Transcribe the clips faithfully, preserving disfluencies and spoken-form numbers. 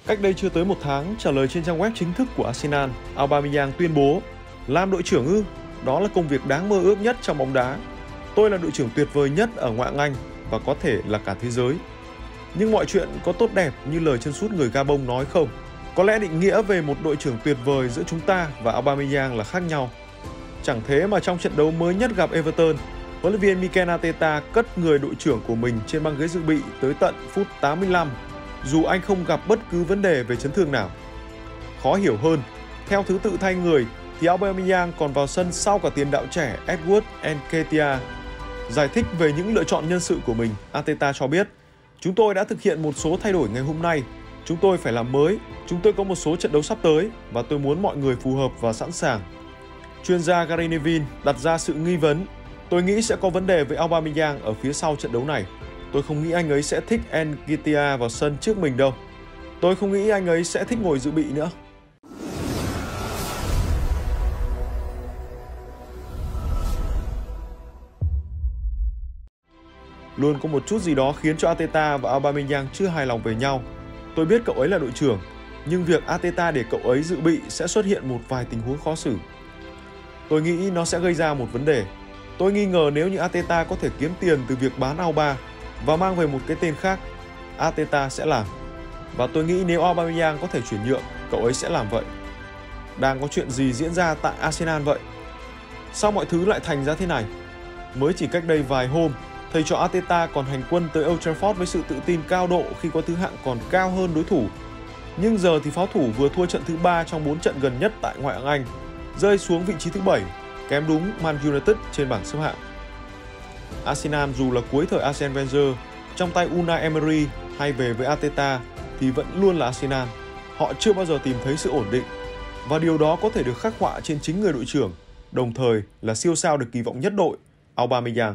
Cách đây chưa tới một tháng, trả lời trên trang web chính thức của Arsenal, Aubameyang tuyên bố: làm đội trưởng ư? Đó là công việc đáng mơ ước nhất trong bóng đá. Tôi là đội trưởng tuyệt vời nhất ở ngoại hạng Anh và có thể là cả thế giới. Nhưng mọi chuyện có tốt đẹp như lời chân sút người Gabon nói không? Có lẽ định nghĩa về một đội trưởng tuyệt vời giữa chúng ta và Aubameyang là khác nhau. Chẳng thế mà trong trận đấu mới nhất gặp Everton, huấn luyện viên Mikel Arteta cất người đội trưởng của mình trên băng ghế dự bị tới tận phút tám mươi lăm, dù anh không gặp bất cứ vấn đề về chấn thương nào. Khó hiểu hơn, theo thứ tự thay người thì Aubameyang còn vào sân sau cả tiền đạo trẻ Edward Nketiah. Giải thích về những lựa chọn nhân sự của mình, Arteta cho biết: chúng tôi đã thực hiện một số thay đổi ngày hôm nay. Chúng tôi phải làm mới, chúng tôi có một số trận đấu sắp tới và tôi muốn mọi người phù hợp và sẵn sàng. Chuyên gia Gary Neville đặt ra sự nghi vấn: tôi nghĩ sẽ có vấn đề với Aubameyang ở phía sau trận đấu này. Tôi không nghĩ anh ấy sẽ thích Nketiah vào sân trước mình đâu. Tôi không nghĩ anh ấy sẽ thích ngồi dự bị nữa. Luôn có một chút gì đó khiến cho Arteta và Aubameyang chưa hài lòng về nhau. Tôi biết cậu ấy là đội trưởng, nhưng việc Arteta để cậu ấy dự bị sẽ xuất hiện một vài tình huống khó xử. Tôi nghĩ nó sẽ gây ra một vấn đề. Tôi nghi ngờ nếu như Arteta có thể kiếm tiền từ việc bán Auba và mang về một cái tên khác, Arteta sẽ làm. Và tôi nghĩ nếu Aubameyang có thể chuyển nhượng, cậu ấy sẽ làm vậy. Đang có chuyện gì diễn ra tại Arsenal vậy? Sao mọi thứ lại thành ra thế này? Mới chỉ cách đây vài hôm, thầy trò Arteta còn hành quân tới Old Trafford với sự tự tin cao độ khi có thứ hạng còn cao hơn đối thủ. Nhưng giờ thì pháo thủ vừa thua trận thứ ba trong bốn trận gần nhất tại ngoại hạng Anh, rơi xuống vị trí thứ bảy, kém đúng Man United trên bảng xếp hạng. Arsenal dù là cuối thời Arsene Wenger, trong tay Unai Emery hay về với Arteta thì vẫn luôn là Arsenal. Họ chưa bao giờ tìm thấy sự ổn định và điều đó có thể được khắc họa trên chính người đội trưởng, đồng thời là siêu sao được kỳ vọng nhất đội, Aubameyang.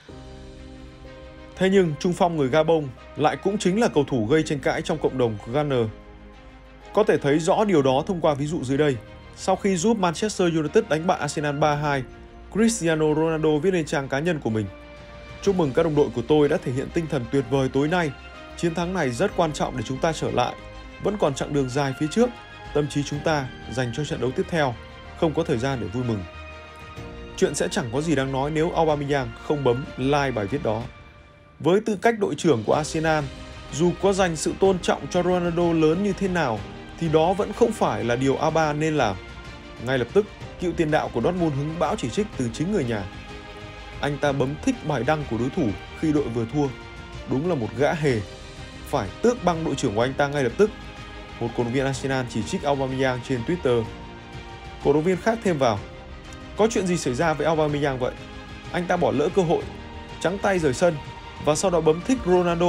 Thế nhưng trung phong người Gabon lại cũng chính là cầu thủ gây tranh cãi trong cộng đồng Gunner. Có thể thấy rõ điều đó thông qua ví dụ dưới đây. Sau khi giúp Manchester United đánh bại Arsenal ba hai, Cristiano Ronaldo viết lên trang cá nhân của mình: chúc mừng các đồng đội của tôi đã thể hiện tinh thần tuyệt vời tối nay. Chiến thắng này rất quan trọng để chúng ta trở lại. Vẫn còn chặng đường dài phía trước. Tâm trí chúng ta dành cho trận đấu tiếp theo. Không có thời gian để vui mừng. Chuyện sẽ chẳng có gì đáng nói nếu Aubameyang không bấm like bài viết đó. Với tư cách đội trưởng của Arsenal, dù có dành sự tôn trọng cho Ronaldo lớn như thế nào, thì đó vẫn không phải là điều Auba nên làm. Ngay lập tức, cựu tiền đạo của Dortmund hứng bão chỉ trích từ chính người nhà. Anh ta bấm thích bài đăng của đối thủ khi đội vừa thua. Đúng là một gã hề. Phải tước băng đội trưởng của anh ta ngay lập tức. Một cổ động viên Arsenal chỉ trích Aubameyang trên Twitter. Cổ động viên khác thêm vào: có chuyện gì xảy ra với Aubameyang vậy? Anh ta bỏ lỡ cơ hội, trắng tay rời sân và sau đó bấm thích Ronaldo.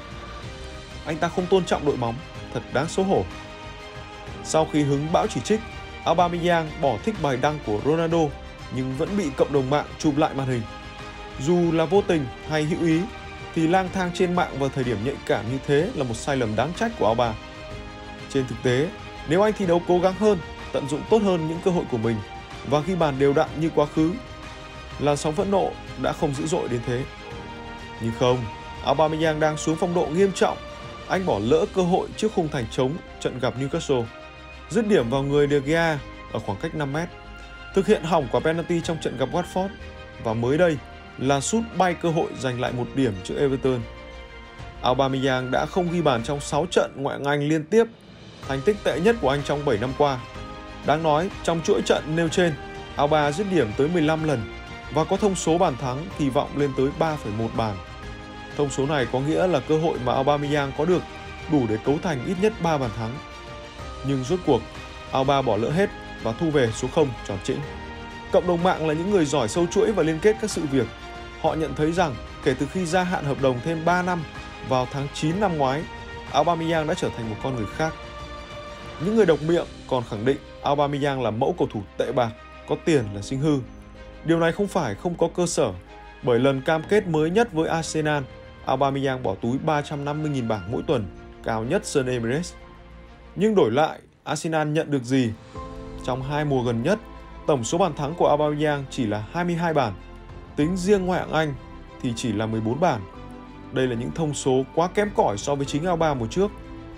Anh ta không tôn trọng đội bóng, thật đáng xấu hổ. Sau khi hứng bão chỉ trích, Aubameyang bỏ thích bài đăng của Ronaldo nhưng vẫn bị cộng đồng mạng chụp lại màn hình. Dù là vô tình hay hữu ý thì lang thang trên mạng vào thời điểm nhạy cảm như thế là một sai lầm đáng trách của Auba. Trên thực tế, nếu anh thi đấu cố gắng hơn, tận dụng tốt hơn những cơ hội của mình và ghi bàn đều đặn như quá khứ, làn sóng phẫn nộ đã không dữ dội đến thế. Nhưng không, Aubameyang đang xuống phong độ nghiêm trọng. Anh bỏ lỡ cơ hội trước khung thành trống trận gặp Newcastle, dứt điểm vào người De Gea ở khoảng cách năm mét, thực hiện hỏng quả penalty trong trận gặp Watford và mới đây là sút bay cơ hội giành lại một điểm trước Everton. Aubameyang đã không ghi bàn trong sáu trận ngoại hạng Anh liên tiếp, thành tích tệ nhất của anh trong bảy năm qua. Đáng nói, trong chuỗi trận nêu trên, Auba dứt điểm tới mười lăm lần và có thông số bàn thắng kỳ vọng lên tới ba phẩy một bàn. Thông số này có nghĩa là cơ hội mà Aubameyang có được đủ để cấu thành ít nhất ba bàn thắng. Nhưng rốt cuộc, Auba bỏ lỡ hết và thu về số không tròn trĩnh. Cộng đồng mạng là những người giỏi sâu chuỗi và liên kết các sự việc. Họ nhận thấy rằng kể từ khi gia hạn hợp đồng thêm ba năm vào tháng chín năm ngoái, Aubameyang đã trở thành một con người khác. Những người độc miệng còn khẳng định Aubameyang là mẫu cầu thủ tệ bạc, có tiền là sinh hư. Điều này không phải không có cơ sở, bởi lần cam kết mới nhất với Arsenal, Aubameyang bỏ túi ba trăm năm mươi nghìn bảng mỗi tuần, cao nhất sân Emirates. Nhưng đổi lại, Arsenal nhận được gì? Trong hai mùa gần nhất, tổng số bàn thắng của Aubameyang chỉ là hai mươi hai bàn. Tính riêng ngoại hạng Anh thì chỉ là mười bốn bàn. Đây là những thông số quá kém cỏi so với chính Auba mùa trước.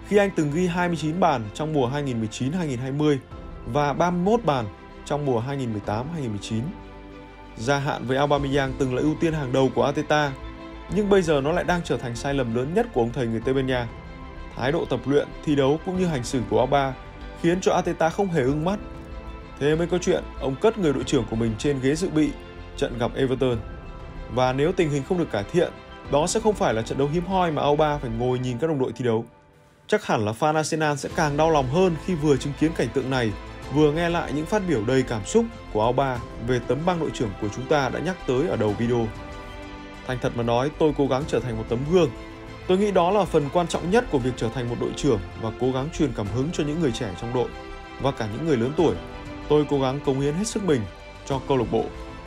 khi anh từng ghi hai mươi chín bàn trong mùa hai nghìn mười chín hai nghìn hai mươi và ba mươi mốt bàn trong mùa hai nghìn mười tám hai nghìn mười chín. Gia hạn với Aubameyang từng là ưu tiên hàng đầu của Arteta, nhưng bây giờ nó lại đang trở thành sai lầm lớn nhất của ông thầy người Tây Ban Nha. Thái độ tập luyện, thi đấu cũng như hành xử của Auba khiến cho Arteta không hề ưng mắt. Thế mới có chuyện ông cất người đội trưởng của mình trên ghế dự bị trận gặp Everton. Và nếu tình hình không được cải thiện, đó sẽ không phải là trận đấu hiếm hoi mà Auba phải ngồi nhìn các đồng đội thi đấu. Chắc hẳn là fan Arsenal sẽ càng đau lòng hơn khi vừa chứng kiến cảnh tượng này, vừa nghe lại những phát biểu đầy cảm xúc của Auba về tấm băng đội trưởng của chúng ta đã nhắc tới ở đầu video. Thành thật mà nói, tôi cố gắng trở thành một tấm gương. Tôi nghĩ đó là phần quan trọng nhất của việc trở thành một đội trưởng và cố gắng truyền cảm hứng cho những người trẻ trong đội và cả những người lớn tuổi. Tôi cố gắng cống hiến hết sức mình cho câu lạc bộ.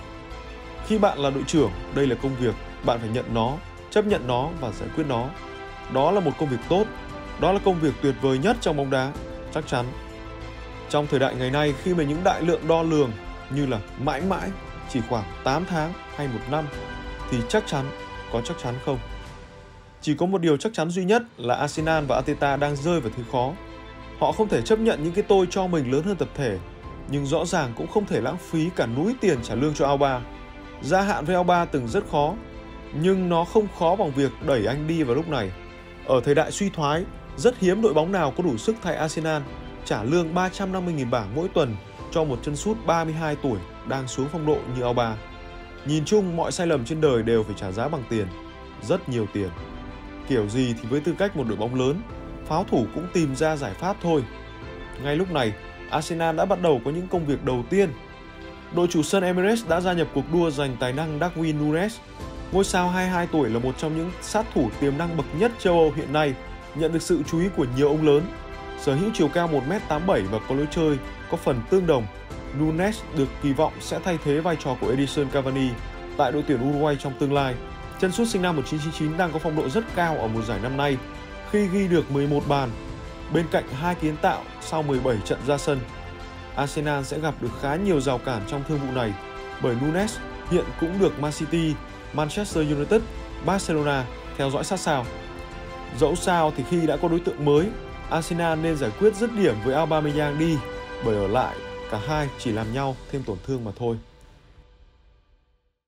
Khi bạn là đội trưởng, đây là công việc, bạn phải nhận nó, chấp nhận nó và giải quyết nó. Đó là một công việc tốt, đó là công việc tuyệt vời nhất trong bóng đá, chắc chắn. Trong thời đại ngày nay, khi mà những đại lượng đo lường như là mãi mãi, chỉ khoảng tám tháng hay một năm, thì chắc chắn, có chắc chắn không? Chỉ có một điều chắc chắn duy nhất là Arsenal và Arteta đang rơi vào thứ khó. Họ không thể chấp nhận những cái tôi cho mình lớn hơn tập thể, nhưng rõ ràng cũng không thể lãng phí cả núi tiền trả lương cho Auba. Gia hạn với Auba từng rất khó, nhưng nó không khó bằng việc đẩy anh đi vào lúc này. Ở thời đại suy thoái, rất hiếm đội bóng nào có đủ sức thay Arsenal trả lương ba trăm năm mươi nghìn bảng mỗi tuần cho một chân sút ba mươi hai tuổi đang xuống phong độ như Auba. Nhìn chung, mọi sai lầm trên đời đều phải trả giá bằng tiền, rất nhiều tiền. Kiểu gì thì với tư cách một đội bóng lớn, pháo thủ cũng tìm ra giải pháp thôi. Ngay lúc này, Arsenal đã bắt đầu có những công việc đầu tiên. Đội chủ sân Emirates đã gia nhập cuộc đua giành tài năng Darwin Núñez. Ngôi sao hai mươi hai tuổi là một trong những sát thủ tiềm năng bậc nhất châu Âu hiện nay, nhận được sự chú ý của nhiều ông lớn. Sở hữu chiều cao một mét tám mươi bảy và có lối chơi có phần tương đồng, Núñez được kỳ vọng sẽ thay thế vai trò của Edinson Cavani tại đội tuyển Uruguay trong tương lai. Chân sút sinh năm một nghìn chín trăm chín mươi chín đang có phong độ rất cao ở mùa giải năm nay khi ghi được mười một bàn, bên cạnh hai kiến tạo sau mười bảy trận ra sân. Arsenal sẽ gặp được khá nhiều rào cản trong thương vụ này bởi Núñez hiện cũng được Man City, Manchester United, Barcelona theo dõi sát sao. Dẫu sao thì khi đã có đối tượng mới, Arsenal nên giải quyết dứt điểm với Aubameyang đi, bởi ở lại cả hai chỉ làm nhau thêm tổn thương mà thôi.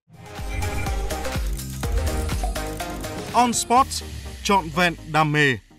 On Sports, trọn vẹn đam mê.